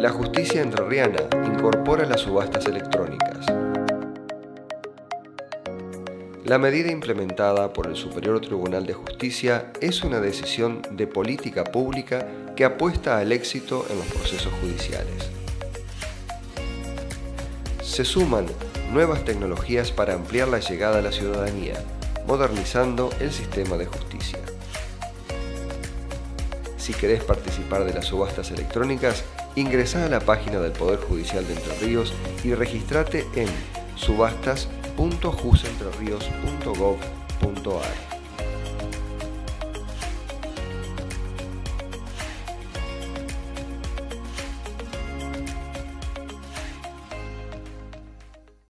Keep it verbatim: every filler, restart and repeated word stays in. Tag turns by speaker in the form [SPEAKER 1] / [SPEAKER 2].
[SPEAKER 1] La justicia entrerriana incorpora las subastas electrónicas. La medida implementada por el Superior Tribunal de Justicia es una decisión de política pública que apuesta al éxito en los procesos judiciales. Se suman nuevas tecnologías para ampliar la llegada a la ciudadanía, modernizando el sistema de justicia. Si querés participar de las subastas electrónicas, ingresá a la página del Poder Judicial de Entre Ríos y registrate en subastas punto jusentrerrios punto gov punto ar.